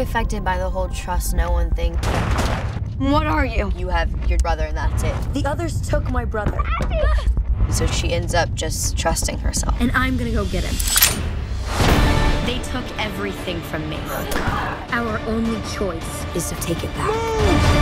affected by the whole trust no one thing. What are you? You have your brother and that's it. The others took my brother. So she ends up just trusting herself. And I'm gonna go get him. They took everything from me. Our only choice is to take it back.